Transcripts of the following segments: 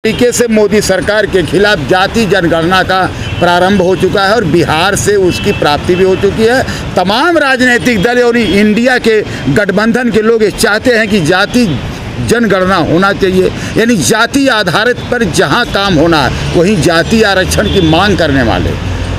तरीके से मोदी सरकार के खिलाफ जाति जनगणना का प्रारंभ हो चुका है और बिहार से उसकी प्राप्ति भी हो चुकी है। तमाम राजनीतिक दल और इंडिया के गठबंधन के लोग ये चाहते हैं कि जाति जनगणना होना चाहिए, यानी जाति आधारित पर जहां काम होना है वहीं जाति आरक्षण की मांग करने वाले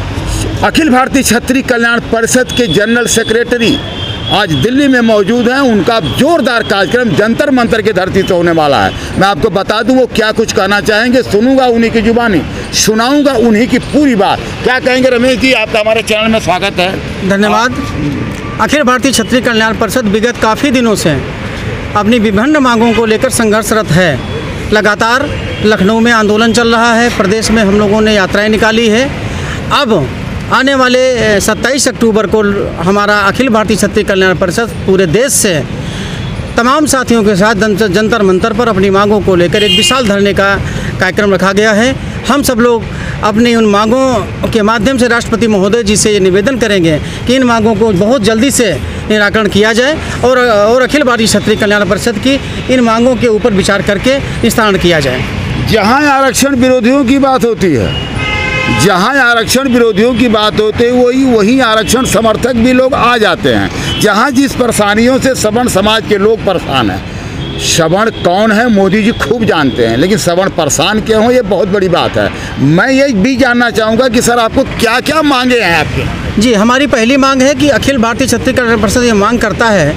अखिल भारतीय क्षत्रिय कल्याण परिषद के जनरल सेक्रेटरी आज दिल्ली में मौजूद हैं। उनका जोरदार कार्यक्रम जंतर मंतर की धरती से होने वाला है। मैं आपको बता दूं वो क्या कुछ कहना चाहेंगे, सुनूंगा उन्हीं की जुबानी, सुनाऊंगा उन्हीं की पूरी बात। क्या कहेंगे रमेश जी? आपका हमारे चैनल में स्वागत है। धन्यवाद। अखिल भारतीय क्षत्रिय कल्याण परिषद विगत काफ़ी दिनों से अपनी विभिन्न मांगों को लेकर संघर्षरत है। लगातार लखनऊ में आंदोलन चल रहा है, प्रदेश में हम लोगों ने यात्राएं निकाली है। अब आने वाले 27 अक्टूबर को हमारा अखिल भारतीय क्षत्रिय कल्याण परिषद पूरे देश से तमाम साथियों के साथ जंतर मंतर पर अपनी मांगों को लेकर एक विशाल धरने का कार्यक्रम रखा गया है। हम सब लोग अपनी उन मांगों के माध्यम से राष्ट्रपति महोदय जी से ये निवेदन करेंगे कि इन मांगों को बहुत जल्दी से निराकरण किया जाए और अखिल भारतीय क्षत्रिय कल्याण परिषद की इन मांगों के ऊपर विचार करके निस्तारण किया जाए। जहाँ आरक्षण विरोधियों की बात होती है, जहाँ आरक्षण विरोधियों की बात होती है वहीं आरक्षण समर्थक भी लोग आ जाते हैं। जहाँ जिस परेशानियों से सवर्ण समाज के लोग परेशान हैं, सवर्ण कौन है मोदी जी खूब जानते हैं, लेकिन सवर्ण परेशान क्यों हो ये बहुत बड़ी बात है। मैं ये भी जानना चाहूँगा कि सर आपको क्या क्या मांगे हैं आपके? जी, हमारी पहली मांग है कि अखिल भारतीय क्षत्रिय कल्याण परिषद ये मांग करता है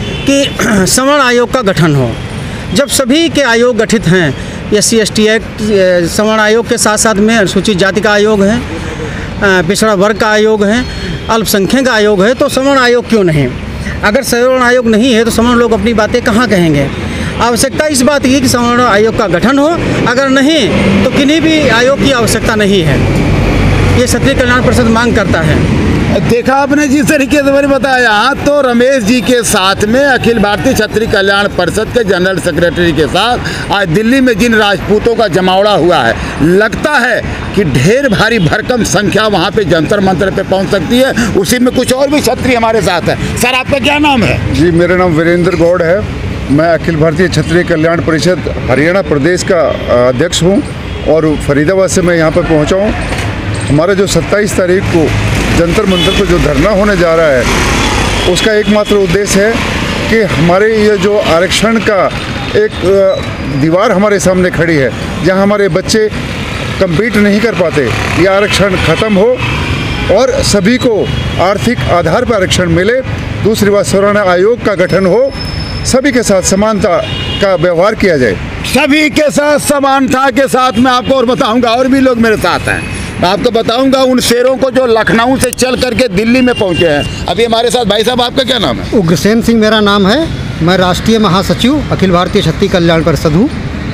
कि सवर्ण आयोग का गठन हो। जब सभी के आयोग गठित हैं, SC/ST एक्ट, सवर्ण आयोग के साथ साथ में अनुसूचित जाति का आयोग है, पिछड़ा वर्ग का आयोग है, अल्पसंख्यक का आयोग है, तो सवर्ण आयोग क्यों नहीं? अगर सवर्ण आयोग नहीं है तो सवर्ण लोग अपनी बातें कहाँ कहेंगे? आवश्यकता इस बात की कि सवर्ण आयोग का गठन हो, अगर नहीं तो किन्हीं भी आयोग की आवश्यकता नहीं है। ये क्षत्रिय कल्याण परिषद मांग करता है। देखा आपने जिस तरीके से मैंने बताया, तो रमेश जी के साथ में अखिल भारतीय क्षत्रिय कल्याण परिषद के जनरल सेक्रेटरी के साथ आज दिल्ली में जिन राजपूतों का जमावड़ा हुआ है, लगता है कि ढेर भारी भरकम संख्या वहाँ पे जंतर मंतर पे पहुँच सकती है। उसी में कुछ और भी क्षत्रिय हमारे साथ है। सर आपका क्या नाम है? जी, मेरा नाम वीरेंद्र गौड़ है। मैं अखिल भारतीय क्षत्रिय कल्याण परिषद हरियाणा प्रदेश का अध्यक्ष हूँ और फरीदाबाद से मैं यहाँ पर पहुँचा हूँ। हमारा जो 27 तारीख को जंतर मंतर पर जो धरना होने जा रहा है, उसका एकमात्र उद्देश्य है कि हमारे ये जो आरक्षण का एक दीवार हमारे सामने खड़ी है, जहाँ हमारे बच्चे कम्पीट नहीं कर पाते, ये आरक्षण ख़त्म हो और सभी को आर्थिक आधार पर आरक्षण मिले। दूसरी बात, सवर्ण आयोग का गठन हो, सभी के साथ समानता का व्यवहार किया जाए। सभी के साथ समानता के साथ मैं आपको और बताऊँगा, और भी लोग मेरे साथ हैं। मैं आपको बताऊंगा उन शेरों को जो लखनऊ से चल करके दिल्ली में पहुंचे हैं। अभी हमारे साथ भाई साहब, आपका क्या नाम है? उग्रसेन सिंह मेरा नाम है। मैं राष्ट्रीय महासचिव अखिल भारतीय क्षत्रिय कल्याण परिषद हूँ।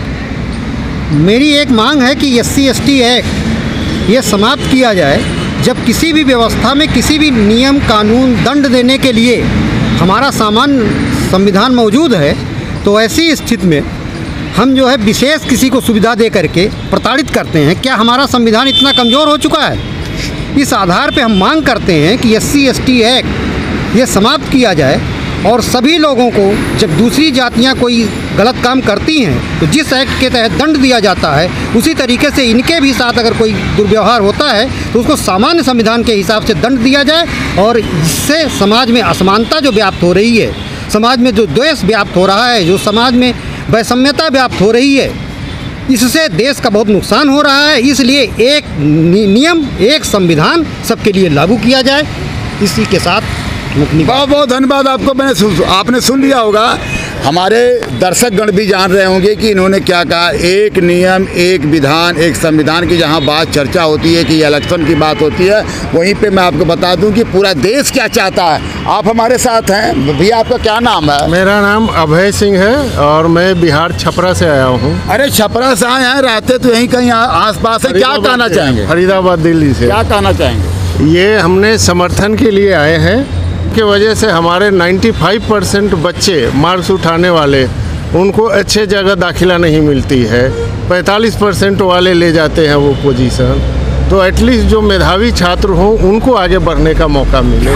मेरी एक मांग है कि SC/ST एक्ट ये समाप्त किया जाए। जब किसी भी व्यवस्था में किसी भी नियम, कानून, दंड देने के लिए हमारा सामान्य संविधान मौजूद है, तो ऐसी स्थिति में हम जो है विशेष किसी को सुविधा दे करके प्रताड़ित करते हैं। क्या हमारा संविधान इतना कमज़ोर हो चुका है? इस आधार पे हम मांग करते हैं कि SC/ST एक्ट ये समाप्त किया जाए और सभी लोगों को, जब दूसरी जातियां कोई गलत काम करती हैं तो जिस एक्ट के तहत दंड दिया जाता है, उसी तरीके से इनके भी साथ अगर कोई दुर्व्यवहार होता है तो उसको सामान्य संविधान के हिसाब से दंड दिया जाए। और इससे समाज में असमानता जो व्याप्त हो रही है, समाज में जो द्वेष व्याप्त हो रहा है, जो समाज में वैषम्यता व्याप्त हो रही है, इससे देश का बहुत नुकसान हो रहा है। इसलिए एक नियम, एक संविधान सबके लिए लागू किया जाए। इसी के साथ बहुत बहुत धन्यवाद आपको। आपने सुन लिया होगा, हमारे दर्शकगण भी जान रहे होंगे कि इन्होंने क्या कहा। एक नियम, एक विधान, एक संविधान की जहां बात चर्चा होती है कि इलेक्शन की बात होती है, वहीं पे मैं आपको बता दूं कि पूरा देश क्या चाहता है। आप हमारे साथ हैं भैया, आपका क्या नाम है? मेरा नाम अभय सिंह है और मैं बिहार छपरा से आया हूँ। अरे छपरा से आए हैं, रहते तो यहीं कहीं आस-पास है। क्या कहना चाहेंगे? फरीदाबाद दिल्ली से। क्या कहना चाहेंगे? ये हमने समर्थन के लिए आए हैं की वजह से हमारे 95% बच्चे मार्क्स उठाने वाले, उनको अच्छे जगह दाखिला नहीं मिलती है। 45% वाले ले जाते हैं वो पोजीशन, तो एटलीस्ट जो मेधावी छात्र हों उनको आगे बढ़ने का मौका मिले।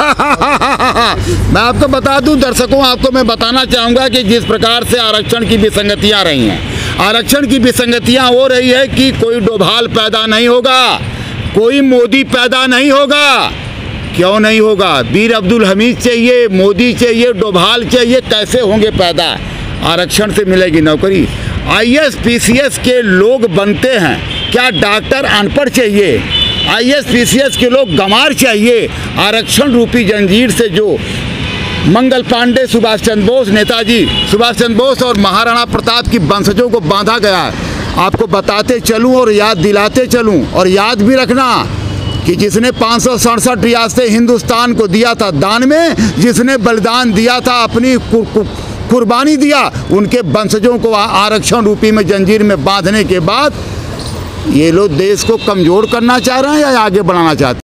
मैं आपको बता दूं, दर्शकों, आपको मैं बताना चाहूँगा कि जिस प्रकार से आरक्षण की विसंगतियाँ रही हैं, आरक्षण की विसंगतियां हो रही है कि कोई डोभाल पैदा नहीं होगा, कोई मोदी पैदा नहीं होगा। क्यों नहीं होगा? वीर अब्दुल हमीद चाहिए, मोदी चाहिए, डोभाल चाहिए, कैसे होंगे पैदा? आरक्षण से मिलेगी नौकरी। IAS PCS के लोग बनते हैं, क्या डॉक्टर अनपढ़ चाहिए? IAS PCS के लोग गंवार चाहिए। आरक्षण रूपी जंजीर से जो मंगल पांडे, सुभाष चंद्र बोस, नेताजी सुभाष चंद्र बोस और महाराणा प्रताप की वंशजों को बांधा गया है। आपको बताते चलूं और याद दिलाते चलूं, और याद भी रखना कि जिसने 567 रियासतें हिंदुस्तान को दिया था दान में, जिसने बलिदान दिया था, अपनी कुर्बानी दिया, उनके वंशजों को आरक्षण रूपी में जंजीर में बांधने के बाद ये लोग देश को कमज़ोर करना चाह रहे हैं या आगे बढ़ाना चाहते हैं?